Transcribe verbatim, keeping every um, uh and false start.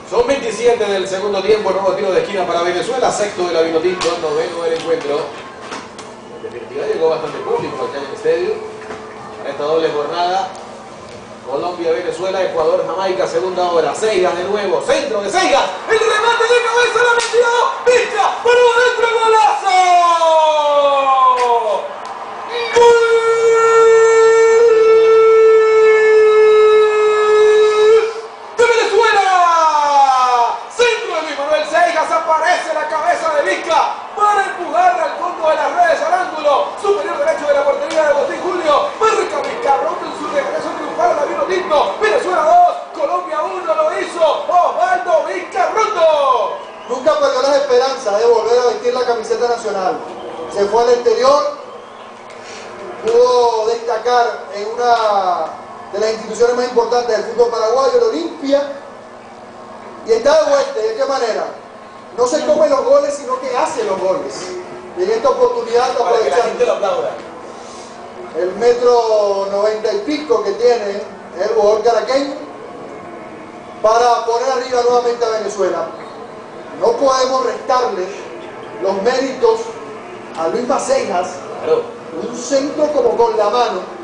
Son veintisiete del segundo tiempo, nuevo tiro de esquina para Venezuela, sexto de la Vinotinto, noveno del encuentro. En definitiva llegó bastante público al Cañón Estadio para esta doble jornada. Colombia, Venezuela, Ecuador, Jamaica, segunda hora. Seigas de nuevo, centro de Seigas, el remate de cabeza, la metió, Vizca, pero adentro, golazo. ¡Gol! Aparece la cabeza de Vizca para empujarla al fondo de las redes al ángulo superior derecho de la portería de Agustín Julio. Marca Vizcarrondo en su regreso triunfal a la Vinotinto. Venezuela dos, Colombia uno, lo hizo Osvaldo Vizcarrondo. Nunca perdió las esperanzas de volver a vestir la camiseta nacional. Se fue al exterior, pudo destacar en una de las instituciones más importantes del fútbol paraguayo, el Olimpia, y está de vuelta. ¿De qué manera? No se come los goles, sino que hace los goles. Y en esta oportunidad está para que la gente aprovechando lo aplauda. el metro noventa y pico que tiene el jugador caraqueño para poner arriba nuevamente a Venezuela. No podemos restarle los méritos a Luis Macejas, Claro. un centro como con la mano